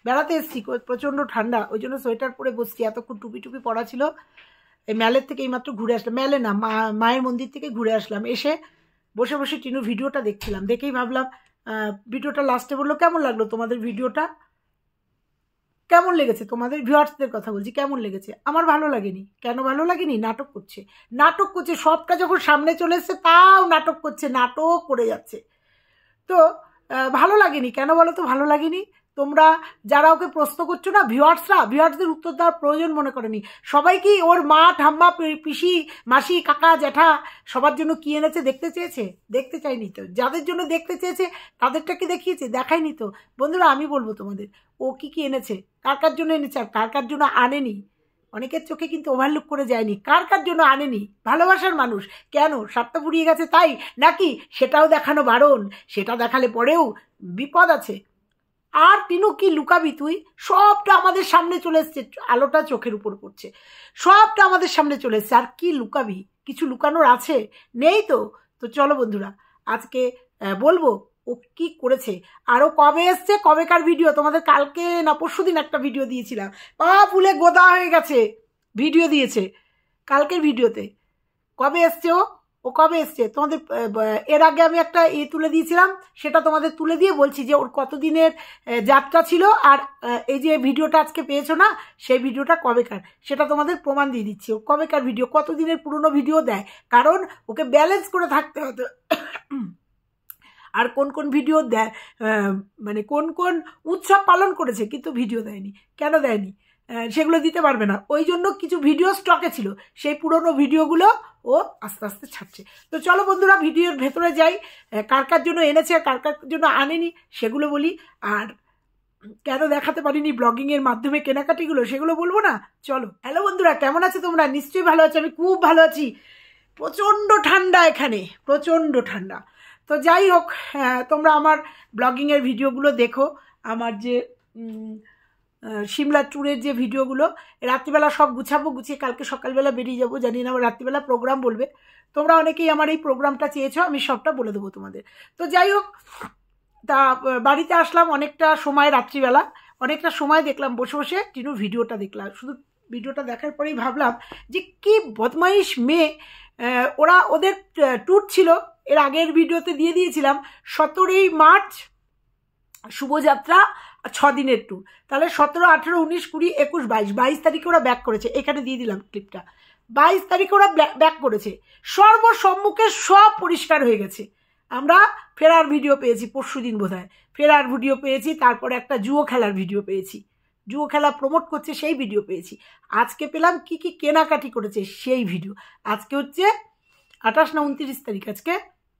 বেড়াতে এসেছি, প্রচণ্ড ঠান্ডা, ওই জন্য সোয়েটার পরে বসছি। এতক্ষণ টুপি টুপি পরা ছিল। এই ম্যালের থেকে এইমাত্র ঘুরে আসলাম, ম্যালে না, মায়ের মন্দির থেকে ঘুরে আসলাম। এসে বসে বসে টিনু ভিডিওটা দেখছিলাম। দেখেই ভাবলাম ভিডিওটা লাস্টে বললো কেমন লাগলো তোমাদের ভিডিওটা, কেমন লেগেছে তোমাদের, ভিউয়ার্সদের কথা বলছি, কেমন লেগেছে? আমার ভালো লাগেনি। কেন ভালো লাগেনি? নাটক করছে, নাটক করছে। সবটা যখন সামনে চলে এসছে তাও নাটক করছে, নাটক করে যাচ্ছে। তো ভালো লাগেনি। কেন বলো তো ভালো লাগেনি? তোমরা যারা ওকে প্রশ্ন করছো না, ভিউয়ার্সদের উত্তর দেওয়ার প্রয়োজন মনে করেনি। সবাই কি ওর মা, ঠাম্মা, পিসি, মাসি, কাকা, জ্যাঠা সবার জন্য কি এনেছে দেখতে চেয়েছে? দেখতে চাইনি তো। যাদের জন্য দেখতে চেয়েছে তাদেরটাকে দেখিয়েছে, দেখায়নি তো। বন্ধুরা, আমি বলবো তোমাদের, ও কি কি এনেছে, কার কার জন্য এনেছে আর কার কার জন্য আনেনি। অনেকের চোখে কিন্তু ওভারলুক করে যায়নি। কার কার জন্য আনেনি? ভালোবাসার মানুষ। কেন স্বার্থ ফুরিয়ে গেছে তাই নাকি? সেটাও দেখানো বারণ, সেটা দেখালে পরেও বিপদ আছে। আর টিনু কি লুকাবি তুই? সবটা আমাদের সামনে চলে এসছে, আলোটা চোখের উপর পড়ছে, সবটা আমাদের সামনে চলে এসছে। আর কি লুকাবি? কিছু লুকানোর আছে? নেই তো। তো চলো বন্ধুরা, আজকে বলবো ও কি করেছে। আরও কবে এসছে, কবেকার ভিডিও তোমাদের কালকে না পরশুদিন একটা ভিডিও দিয়েছিলাম, পা ফুলে গোদা হয়ে গেছে, ভিডিও দিয়েছে কালকের ভিডিওতে। কবে এসছে ও কবে এসছে তোমাদের? এর আগে আমি একটা তুলে দিয়েছিলাম, সেটা তোমাদের তুলে দিয়ে বলছি যে ওর কতদিনের যাত্রা ছিল। আর এই যে ভিডিওটা আজকে পেয়েছো না, সেই ভিডিওটা কবেকার সেটা তোমাদের প্রমাণ দিয়ে দিচ্ছি। ও কবেকার ভিডিও, কতদিনের পুরনো ভিডিও দেয়, কারণ ওকে ব্যালেন্স করে থাকতে হতো। আর কোন কোন ভিডিও দেয়, মানে কোন কোন উৎসব পালন করেছে কিন্তু ভিডিও দেয়নি। কেন দেয়নি? সেগুলো দিতে পারবে না, ওই জন্য কিছু ভিডিও স্টকে ছিল, সেই পুরনো ভিডিওগুলো ও আস্তে আস্তে ছাড়ছে। তো চলো বন্ধুরা, ভিডিওর ভেতরে যাই। কার কার জন্য এনেছে আর কার কার জন্য আনেনি সেগুলো বলি। আর কেন দেখাতে পারিনি ব্লগিংয়ের মাধ্যমে কেনাকাটিগুলো, সেগুলো বলবো না। চলো। হ্যালো বন্ধুরা, কেমন আছো তোমরা? নিশ্চয়ই ভালো আছো। আমি খুব ভালো আছি। প্রচণ্ড ঠান্ডা এখানে, প্রচণ্ড ঠান্ডা। তো যাই হোক, তোমরা আমার ব্লগিংয়ের ভিডিওগুলো দেখো। আমার যে সিমলা ট্যুরের যে ভিডিওগুলো, রাত্রিবেলা সব গুছাবো, গুছিয়ে কালকে সকালবেলা বেরিয়ে যাবো। জানি না আমার রাত্রিবেলা প্রোগ্রাম বলবে। তোমরা অনেকেই আমার এই প্রোগ্রামটা চেয়েছো, আমি সবটা বলে দেবো তোমাদের। তো যাই হোক, তা বাড়িতে আসলাম অনেকটা সময়, রাত্রিবেলা অনেকটা সময় দেখলাম বসে বসে টিনুর ভিডিওটা দেখলাম। শুধু ভিডিওটা দেখার পরেই ভাবলাম যে কি বদমাইশ মেয়ে। ওদের ট্যুর ছিল, এর আগের ভিডিওতে দিয়ে দিয়েছিলাম 17ই মার্চ শুভযাত্রা 6 দিনের ট্যুর। তাহলে 17, 18, 19, 20, 21, 22 তারিখে ওরা ব্যাক করেছে। এখানে দিয়ে দিলাম ক্লিপটা। 22 তারিখে ওরা ব্যাক করেছে। সর্বসম্মুখে সব পরিষ্কার হয়ে গেছে। আমরা ফেরার ভিডিও পেয়েছি, পরশুদিন বোধহয় ফেরার ভিডিও পেয়েছি। তারপরে একটা জুয়ো খেলার ভিডিও পেয়েছি, জুয়ো খেলা প্রমোট করছে সেই ভিডিও পেয়েছি। আজকে পেলাম কি কি কেনাকাটি করেছে সেই ভিডিও। আজকে হচ্ছে 28 না 29 তারিখ, আজকে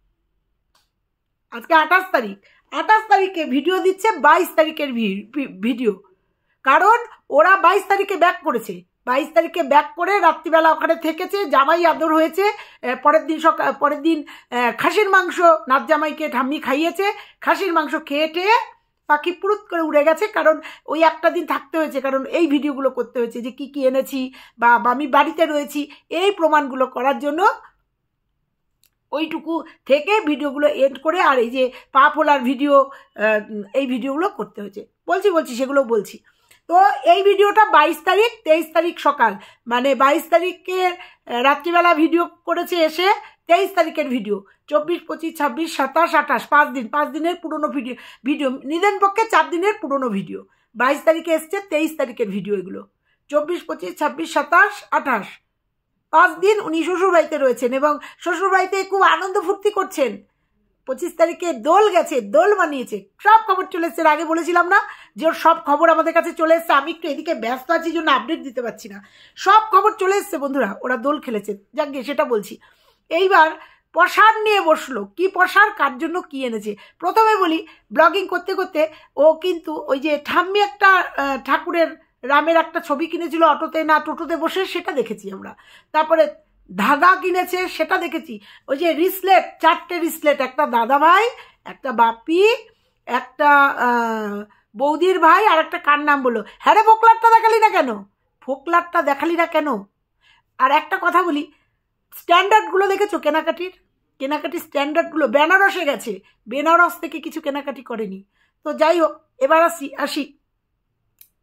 28 তারিখ। 28 তারিখে ভিডিও দিচ্ছে 22 তারিখের ভিডিও, কারণ ওরা 22 তারিখে ব্যাক করেছে। 22 তারিখে ব্যাক করে রাত্রিবেলা ওখানে থেকেছে, জামাই আদর হয়েছে। পরের দিন খাসির মাংস নাচ জামাইকে ঠাম্মি খাইয়েছে। খাসির মাংস খেয়ে টেয়ে পাখি পুরুত করে উড়ে গেছে, কারণ ওই একটা দিন থাকতে হয়েছে, কারণ এই ভিডিওগুলো করতে হয়েছে যে কি কি এনেছি বা আমি বাড়িতে রয়েছি এই প্রমাণগুলো করার জন্য। ওইটুকু থেকে ভিডিওগুলো এড করে, আর এই যে পা ফোলার ভিডিও, এই ভিডিওগুলো করতে হয়েছে। বলছি সেগুলো বলছি। তো এই ভিডিওটা 22 তারিখ, 23 তারিখ সকাল, মানে 22 তারিখে রাত্রিবেলা ভিডিও করেছে এসে, 23 তারিখের ভিডিও। 24, 25, 26, 27, 28, 5 দিনের পুরনো ভিডিও নিদেন পক্ষে 4 দিনের পুরনো ভিডিও। 22 তারিখে এসছে, 23 তারিখের ভিডিও এগুলো। 24, 25, 26, 27, 28, 5 দিন উনি শ্বশুরবাড়িতে রয়েছেন এবং শ্বশুরবাড়িতে খুব আনন্দ ফুর্তি করছেন। 25 তারিখে দোল গেছে, দোল বানিয়েছে, সব খবর চলে এসছে। আগে বলেছিলাম না যে ওর সব খবর আমাদের কাছে চলে এসছে। আমি একটু এদিকে ব্যস্ত আছি জন্য আপডেট দিতে পারছি না। সব খবর চলে এসছে বন্ধুরা, ওরা দোল খেলেছে। যাক গে, সেটা বলছি। এইবার প্রসাদ নিয়ে বসলো। কি প্রসাদ, কার জন্য কি এনেছে প্রথমে বলি। ব্লগিং করতে করতে ও কিন্তু ওই যে ঠাম্মি একটা ঠাকুরের রামের একটা ছবি কিনেছিল অটোতে না টোটোতে বসে, সেটা দেখেছি আমরা। তারপরে ধাগা কিনেছে, সেটা দেখেছি। ওই যে রিসলেট, 4টে রিসলেট, একটা দাদা ভাই, একটা বাপি, একটা বৌদির ভাই, আর একটা কার নাম বললো। হ্যাঁ রে, ফোকলারটা দেখালি না কেন? ফোকলারটা দেখালি না কেন? আর একটা কথা বলি, স্ট্যান্ডার্ডগুলো দেখেছো কেনাকাটির স্ট্যান্ডার্ডগুলো? বেনারসে গেছে, বেনারস থেকে কিছু কেনাকাটি করেনি। তো যাই হোক, এবার আসি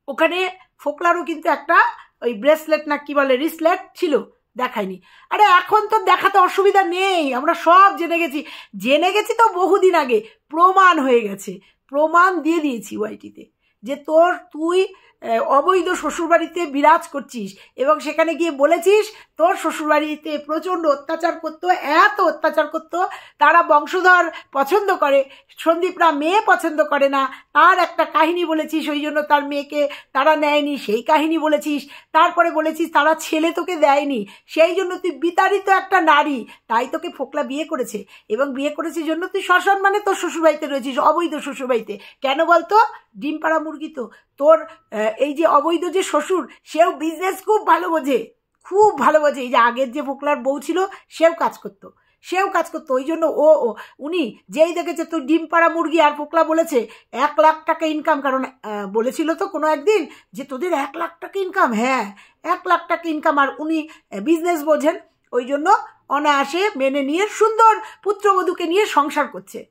ওখানে ফোকলারও কিন্তু একটা ওই ব্রেসলেট না কি বলে রিসলেট ছিল, দেখায়নি। আরে এখন তো দেখাতে অসুবিধা নেই, আমরা সব জেনে গেছি তো বহুদিন আগে, প্রমাণ হয়ে গেছে, প্রমাণ দিয়ে দিয়েছি ওয়াইটিতে যে তুই অবৈধ শ্বশুরবাড়িতে বিরাজ করছিস এবং সেখানে গিয়ে বলেছিস তোর শ্বশুরবাড়িতে প্রচণ্ড অত্যাচার করতো, এত অত্যাচার করতো, তারা বংশধর পছন্দ করে, সন্দীপরা মেয়ে পছন্দ করে না, তার একটা কাহিনী বলেছিস, ওই জন্য তার মেয়েকে তারা নেয়নি, সেই কাহিনী বলেছিস। তারপরে বলেছিস তারা ছেলে তোকে দেয়নি, সেই জন্য তুই বিতাড়িত একটা নারী, তাই তোকে ফোকলা বিয়ে করেছে, এবং বিয়ে করেছিস জন্য তুই সসম্মানে তোর শ্বশুরবাড়িতে রয়েছিস, অবৈধ শ্বশুরবাড়িতে। কেন বলতো? ডিম পাড়া মুরগি তো তোর এই যে অবৈধ যে শ্বশুর, সেও বিজনেস খুব ভালো বোঝে, খুব ভালো বোঝে। এই যে আগের যে ফোকলার বউ ছিল সেও কাজ করতো, ওই জন্য উনি যেই দেখেছে তুই ডিম পাড়া মুরগি, আর ফোকলা বলেছে 1 লাখ টাকা ইনকাম, কারণ বলেছিল তো কোনো একদিন যে তোদের 1 লাখ টাকা ইনকাম, হ্যাঁ 1 লাখ টাকা ইনকাম, আর উনি বিজনেস বোঝেন, ওই জন্য অনায়াসে মেনে নিয়ে সুন্দর পুত্রবধূকে নিয়ে সংসার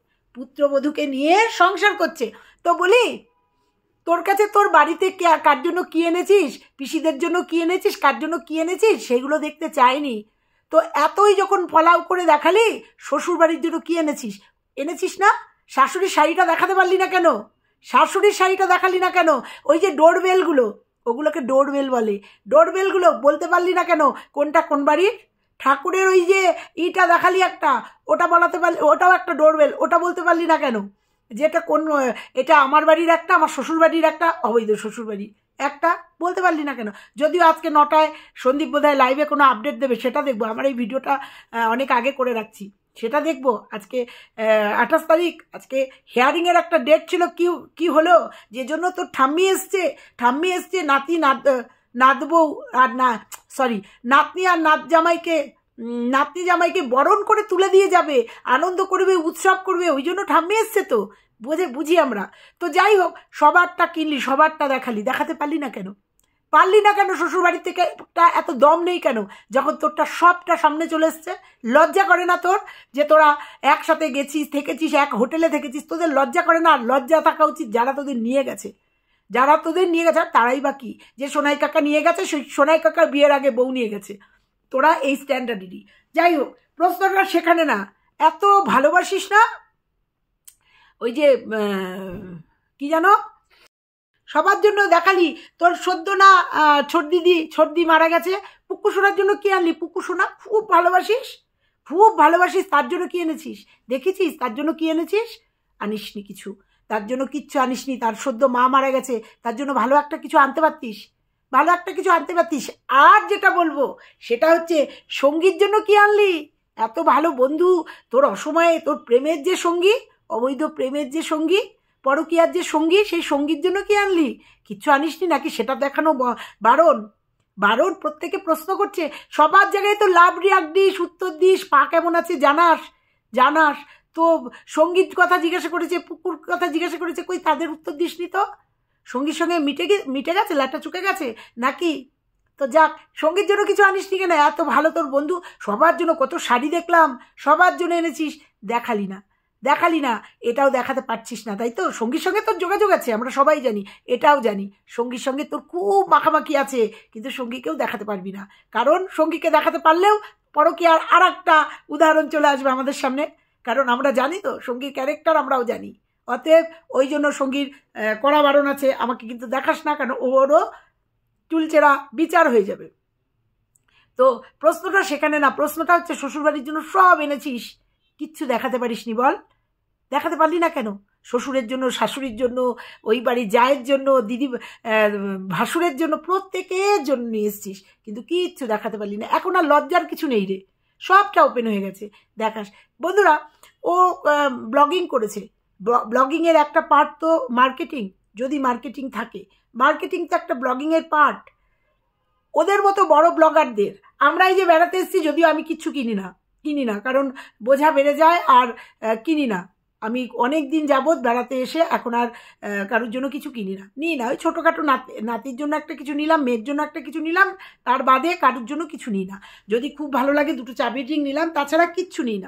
করছে। তো বলি তোর কাছে তোর বাড়িতে কার জন্য কি এনেছিস, পিসিদের জন্য কি এনেছিস, কার জন্য কি এনেছিস, সেগুলো দেখতে চাইনি। তো এতই যখন ফলাও করে দেখালি শ্বশুর বাড়ির জন্য কি এনেছিস না, শাশুড়ির শাড়িটা দেখাতে পারলি না কেন, দেখালি না কেন? ওই যে ডোরবেলগুলো, ওগুলোকে ডোরবেল বলে, ডোরবেলগুলো বলতে পারলি না কেন কোনটা কোন বাড়ির? ঠাকুরের ওই যে ইটা দেখালি একটা, ওটা বলাতে পারলি, ওটাও একটা ডোরবেল, ওটা বলতে পারলি না কেন? যেটা কোন, এটা আমার বাড়ির একটা, আমার শ্বশুর বাড়ির একটা, অবৈধ শ্বশুর বাড়ির একটা, বলতে পারলি না কেন? যদিও আজকে 9টায় সন্দীপ বোধহয় লাইভে কোনো আপডেট দেবে, সেটা দেখবো। আমার এই ভিডিওটা অনেক আগে করে রাখছি, সেটা দেখবো। আজকে 28 তারিখ, আজকে হিয়ারিংয়ের একটা ডেট ছিল, কি হলো, যে জন্য তোর ঠাম্মি এসছে নাতি নাতবউ আর নাতনি আর নাতনি জামাইকে বরণ করে তুলে দিয়ে যাবে, আনন্দ করবে, উৎসব করবে, ওই জন্য ঠাম্মি এসছে। তো বুঝি আমরা। তো যাই হোক, সবারটা কিনলি, সবারটা দেখাতে পারলি না কেন? শ্বশুরবাড়ি থেকে এত দম নেই কেন, যখন তোরটা সবটা সামনে চলে এসছে? লজ্জা করে না তোর যে তোরা একসাথে গেছিস, থেকেছিস, এক হোটেলে থেকেছিস? তোদের লজ্জা করে না? লজ্জা থাকা উচিত যারা তোদের নিয়ে গেছে, তারাই বা কি, যে সোনাই কাকা নিয়ে গেছে, সেই সোনাই কাকার বিয়ের আগে বউ নিয়ে গেছে, তোরা এই স্ট্যান্ডার্ডেরই। যাই হোক, প্রশ্নটা সেখানে না, এত ভালোবাসিস না, ওই যে কি জানো, সবার জন্য দেখালি, তোর সদ্য না ছোটদি মারা গেছে, পুকু সোনার জন্য কি আনলি? পুকু সোনা খুব ভালোবাসিস, তার জন্য কি এনেছিস? দেখেছিস তার জন্য কি এনেছিস? আনিসনি কিছু, তার জন্য কিচ্ছু আনিসনি। তার সদ্য মা মারা গেছে, তার জন্য ভালো একটা কিছু আনতে পারতিস, আর যেটা বলবো সেটা হচ্ছে সঙ্গীর জন্য কি আনলি? এত ভালো বন্ধু, তোর অসময়ে তোর প্রেমের যে সঙ্গী, অবৈধ প্রেমের যে সঙ্গী, পরকীয়ার যে সঙ্গী, সেই সঙ্গীর জন্য কি আনলি? কিচ্ছু আনিসনি নাকি? সেটা দেখানো বারণ। প্রত্যেকে প্রশ্ন করছে, সবার জায়গায় তো লাভ রিয়াক্ট দিস, উত্তর দিস, পা কেমন আছে জানাস। তো সঙ্গীত কথা জিজ্ঞাসা করেছে, পুকুর কথা জিজ্ঞাসা করেছে, কই তাদের উত্তর দিসনি? তো সঙ্গীর সঙ্গে মিটে গেছে, লাটটা চুকে গেছে নাকি? তো যাক, সঙ্গীর জন্য কিছু আনিসনি কেন? এত ভালো তোর বন্ধু, সবার জন্য কত শাড়ি দেখলাম, সবার জন্য এনেছিস, দেখালি না, এটাও দেখাতে পারছিস না, তাই তো? সঙ্গীর সঙ্গে তোর যোগাযোগ আছে, আমরা সবাই জানি, এটাও জানি, সঙ্গীর সঙ্গে তোর খুব মাখামাখি আছে, কিন্তু সঙ্গীকেও দেখাতে পারবি না, কারণ সঙ্গীকে দেখাতে পারলেও পরকীয়ার আর একটা উদাহরণ চলে আসবে আমাদের সামনে, কারণ আমরা জানি তো সঙ্গীর ক্যারেক্টার, আমরাও জানি। অতএব ওই জন্য সঙ্গীর কড়া বারণ আছে, আমাকে কিন্তু দেখাস না, কারণ ওরও চুলচেরা বিচার হয়ে যাবে। তো প্রশ্নটা সেখানে না, প্রশ্নটা হচ্ছে শ্বশুরবাড়ির জন্য সব এনেছিস, কিচ্ছু দেখাতে পারিসনি, বল দেখাতে পারলি না কেন? শ্বশুরের জন্য, শাশুড়ির জন্য, ওই বাড়ির জায়ের জন্য, দিদি ভাসুরের জন্য, প্রত্যেকের জন্য নিয়ে এসছিস, কিন্তু কিচ্ছু দেখাতে পারলি না। এখন আর লজ্জার কিছু নেই রে, সবটা ওপেন হয়ে গেছে, দেখাস। বন্ধুরা, ও ব্লগিং করেছে, ব্লগিংয়ের একটা পার্ট তো মার্কেটিং, যদি মার্কেটিং থাকে, মার্কেটিং তো একটা ব্লগিংয়ের পার্ট। ওদের মতো বড় ব্লগারদের, আমরা এই যে বেড়াতে এসেছি, যদিও আমি কিচ্ছু কিনি না, কারণ বোঝা বেড়ে যায়, আর কিনি না। আমি অনেক দিন যাবৎ বেড়াতে এসে এখন আর কারোর জন্য কিছু নিই না। ওই ছোটোখাটো নাতির জন্য একটা কিছু নিলাম, মেয়ের জন্য একটা কিছু নিলাম, তার বাদে কারোর জন্য কিছু নিই না। যদি খুব ভালো লাগে 2টো চাবি রিং নিলাম, তাছাড়া কিচ্ছু নিই না।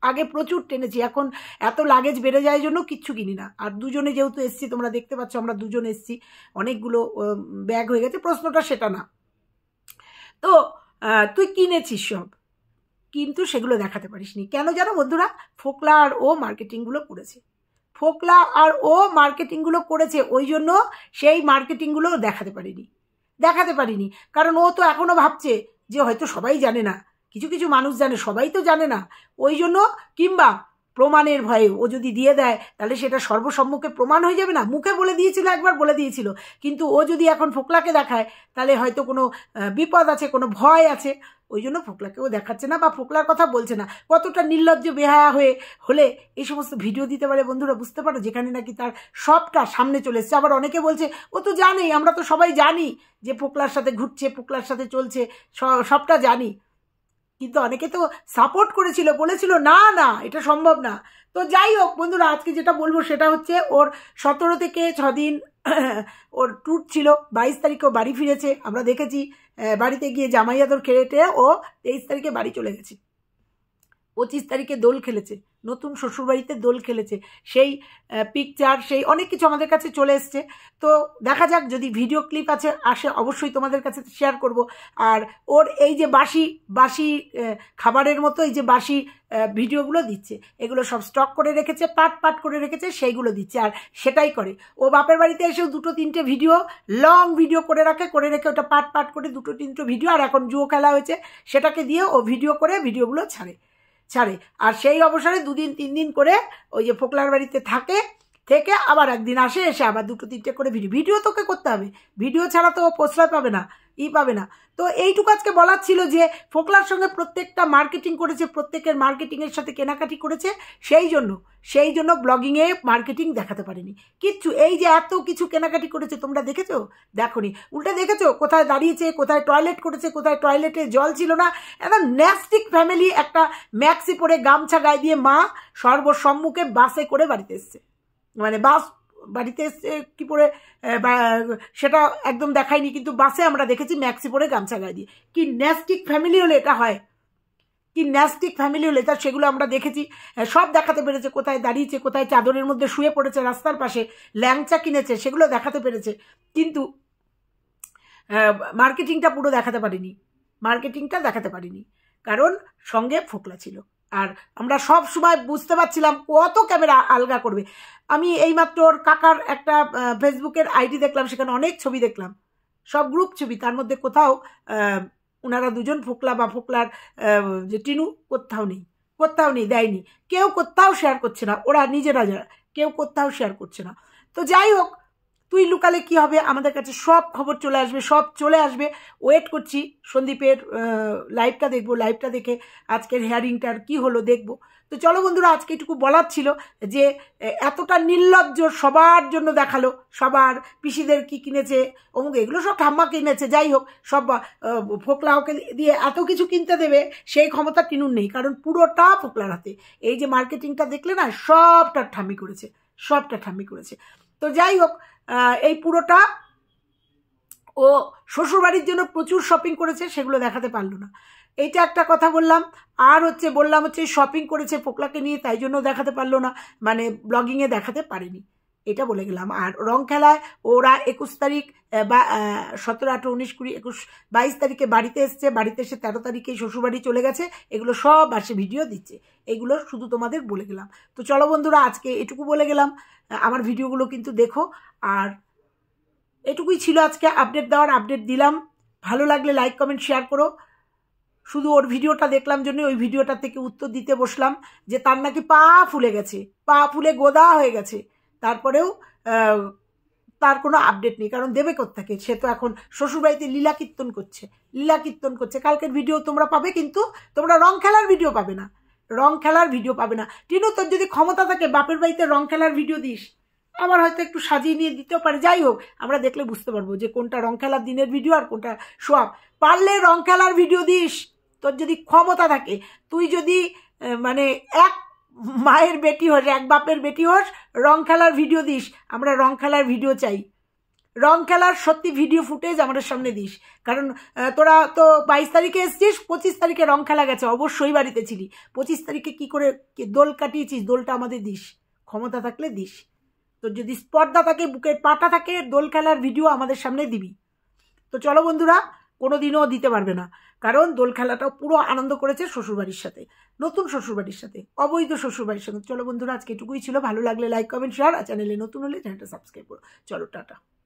আগে প্রচুর টেনেছি, এখন এত লাগেজ বেড়ে যায় জন্য কিচ্ছু কিনি না। আর দুজনে যেহেতু এসছি, তোমরা দেখতে পাচ্ছ আমরা দুজন এসছি, অনেকগুলো ব্যাগ হয়ে গেছে, প্রশ্নটা সেটা না। তো তুই কিনেছিস সব, কিন্তু সেগুলো দেখাতে পারিসনি কেন জানো বন্ধুরা? ফোকলা আর ও মার্কেটিংগুলো করেছে, ফোকলা আর ও মার্কেটিংগুলো করেছে, ওই জন্য সেই মার্কেটিংগুলো দেখাতে পারিনি। কারণ ও তো এখনও ভাবছে যে হয়তো সবাই জানে না, কিছু কিছু মানুষ জানে, সবাই তো জানে না, ওই জন্য, কিংবা প্রমাণের ভয়ে ও যদি দিয়ে দেয় তাহলে সেটা সর্বসম্মুখে প্রমাণ হয়ে যাবে না। মুখে বলে দিয়েছিল, একবার বলে দিয়েছিল, কিন্তু ও যদি এখন ফোকলাকে দেখায় তাহলে হয়তো কোনো বিপদ আছে, কোনো ভয় আছে, ওই জন্য ফোকলাকেও দেখাচ্ছে না বা ফোকলার কথা বলছে না। কতটা নির্লজ্জ বেহায়া হলে এই সমস্ত ভিডিও দিতে পারে বন্ধুরা, বুঝতে পারো? যেখানে নাকি তার সবটা সামনে চলে এসছে। আবার অনেকে বলছে ও তো জানেই, আমরা তো সবাই জানি যে ফোকলার সাথে ঘুরছে, ফোকলার সাথে চলছে, সবটা জানি। কিন্তু অনেকে তো সাপোর্ট করেছিল, বলেছিল না না এটা সম্ভব না। তো যাই হোক বন্ধুরা, আজকে যেটা বলবো সেটা হচ্ছে ওর 17 থেকে 6 দিন ওর ট্যুর ছিল, 22 তারিখেও বাড়ি ফিরেছে, আমরা দেখেছি। বাড়িতে গিয়ে জামাই আদর খেয়ে ও 23 তারিখে বাড়ি চলে গেছে, 25 তারিখে দোল খেলেছে, নতুন শ্বশুরবাড়িতে দোল খেলেছে, সেই পিকচার, সেই অনেক কিছু আমাদের কাছে চলে এসছে। তো দেখা যাক, যদি ভিডিও ক্লিপ আসে অবশ্যই তোমাদের কাছে শেয়ার করব। আর ওর এই যে বাসি খাবারের মতো এই যে বাসি ভিডিওগুলো দিচ্ছে, এগুলো সব স্টক করে রেখেছে, পাট করে রেখেছে, সেইগুলো দিচ্ছে। আর সেটাই করে ও, বাপের বাড়িতে এসেও 2-3টে ভিডিও, লং ভিডিও করে রেখে ওটা পাট করে 2-3টে ভিডিও, আর এখন জুয়ো খেলা হয়েছে সেটাকে দিয়ে ও ভিডিও করে ভিডিওগুলো ছাড়ে। আর সেই অবসরে 2-3 দিন করে ওই যে ফোকলার বাড়িতে থেকে আবার একদিন এসে আবার 2-3টে করে ভিডিও তোকে করতে হবে, ভিডিও ছাড়া তো প্রশ্রয় পাবে না। তো এইটুকু আজকে বলার ছিল যে ফোকলার সঙ্গে প্রত্যেকটা মার্কেটিং করেছে, প্রত্যেকের মার্কেটিংয়ের সাথে কেনাকাটি করেছে, সেই জন্য ব্লগিংয়ে মার্কেটিং দেখাতে পারেনি কিচ্ছু। এই যে এত কিছু কেনাকাটি করেছে তোমরা দেখেছো? দেখোনি, উল্টে দেখেছো কোথায় দাঁড়িয়েছে, কোথায় টয়লেট করেছে, কোথায় টয়লেটে জল ছিল না। একদম ন্যাস্টিক ফ্যামিলি, একটা ম্যাক্সি পরে গামছা গায়ে দিয়ে মা সর্বসম্মুখে বাসে করে বাড়িতে এসছে, মানে বাড়িতে এসছে কি পরে সেটা একদম দেখায়নি, কিন্তু বাসে আমরা দেখেছি ম্যাক্সি পরে গামছা গায়ে দিয়ে। কি ন্যাস্টিক ফ্যামিলি হলে এটা হয়, কি ন্যাস্টিক ফ্যামিলি হলে তা সেগুলো আমরা দেখেছি। সব দেখাতে পেরেছে, কোথায় দাঁড়িয়েছে, কোথায় চাদরের মধ্যে শুয়ে পড়েছে রাস্তার পাশে, ল্যাংচা কিনেছে, সেগুলো দেখাতে পেরেছে। কিন্তু মার্কেটিংটা পুরো দেখাতে পারিনি, কারণ সঙ্গে ফোকলা ছিল। আর আমরা সব সময় বুঝতে পারছিলাম কত ক্যামেরা আলগা করবে। আমি এইমাত্র ওর কাকার একটা ফেসবুকের আইডি দেখলাম, সেখানে অনেক ছবি দেখলাম, সব গ্রুপ ছবি, তার মধ্যে কোথাও ওনারা দুজন, ফোকলা বা ফোকলার যে টিনু, কোথাও নেই, দেয়নি, কেউ কোথাও শেয়ার করছে না, ওরা নিজেরা যারা কেউ কোথাও শেয়ার করছে না। তো যাই হোক, তুই লুকালে কি হবে, আমাদের কাছে সব খবর চলে আসবে। ওয়েট করছি, সন্দীপের লাইভটা দেখবো, লাইভটা দেখে আজকের হেয়ারিংটার কি হলো দেখবো। তো চলো বন্ধুরা, আজকে এটুকু বলার ছিল যে এতটা নির্লজ্জ সবার জন্য দেখালো, সবার পিসিদের কি কিনেছে, অমুক, এগুলো সব ঠাম্মা কিনেছে, যাই হোক, সব ফোকলা ওকে দিয়ে এত কিছু কিনতে দেবে সেই ক্ষমতা টিনুর নেই, কারণ পুরোটা ফোকলার হাতে। এই যে মার্কেটিংটা দেখলে না, সবটা ঠাম্মি করেছে। তো যাই হোক, এই পুরোটা ও শ্বশুরবাড়ির জন্য প্রচুর শপিং করেছে, সেগুলো দেখাতে পারলো না, এইটা একটা কথা বললাম। আর বললাম শপিং করেছে ফোকলাকে নিয়ে, তাই জন্য দেখাতে পারলো না, মানে ব্লগিংয়ে দেখাতে পারেনি, এটা বলে গেলাম। আর রং খেলায় ওরা 21 তারিখ বা 17, 18, 19, 20, 21, 22 তারিখে বাড়িতে এসে 13 তারিখেই শ্বশুরবাড়ি চলে গেছে, এগুলো সব আসে ভিডিও দিচ্ছে, এগুলো শুধু তোমাদের বলে গেলাম। তো চলো বন্ধুরা, আজকে এটুকু বলে গেলাম, আমার ভিডিওগুলো কিন্তু দেখো। আর এটুকুই ছিল আজকে আপডেট দিলাম। ভালো লাগলে লাইক, কমেন্ট, শেয়ার করো। শুধু ওর ভিডিওটা দেখলাম জন্য ওই ভিডিওটা থেকে উত্তর দিতে বসলাম যে তার নাকি পা ফুলে গোদা হয়ে গেছে, তারপরেও তার কোনো আপডেট নেই, কারণ দেবে কোত্থেকে, সে তো এখন শ্বশুরবাড়িতে লীলা কীর্তন করছে। কালকের ভিডিও তোমরা পাবে, কিন্তু তোমরা রং খেলার ভিডিও পাবে না। টিনু, তোর যদি ক্ষমতা থাকে বাপের বাড়িতে রং খেলার ভিডিও দিস, আবার হয়তো একটু সাজিয়ে নিয়ে দিতেও পারে, যাই হোক, আমরা দেখলে বুঝতে পারবো যে কোনটা রং খেলার দিনের ভিডিও আর কোনটা সোয়াব। পারলে রং খেলার ভিডিও দিস, তোর যদি ক্ষমতা থাকে, তুই যদি মানে এক মায়ের বেটি হোস, এক বাপের বেটি হোস, রং খেলার ভিডিও দিস, আমরা রং খেলার ভিডিও চাই, রং খেলার সত্যি ভিডিও ফুটেজ আমাদের সামনে দিস, কারণ তোরা তো 22 তারিখে এসছিস, 25 তারিখে রং খেলা গেছে, অবশ্যই বাড়িতে ছিলি। 25 তারিখে কি করে দোল কাটিয়েছিস, দোলটা আমাদের দিস, ক্ষমতা থাকলে দিস। তোর যদি স্পর্ধা থাকে, বুকের পাটা থাকে, দোল খেলার ভিডিও আমাদের সামনে দিবি। তো চলো বন্ধুরা, কোনোদিনও দিতে পারবে না, কারণ দোল খেলাটাও পুরো আনন্দ করেছে শ্বশুরবাড়ির সাথে, নতুন শ্বশুরবাড়ির সাথে, অবৈধ শ্বশুরবাড়ির সাথে। চলো বন্ধুরা, আজকে এটুকুই ছিল। ভালো লাগলে লাইক কমেন্ট শেয়ার, আর চ্যানেলে নতুন হলে চ্যানেলটা সাবস্ক্রাইব করো। চলো টাটা।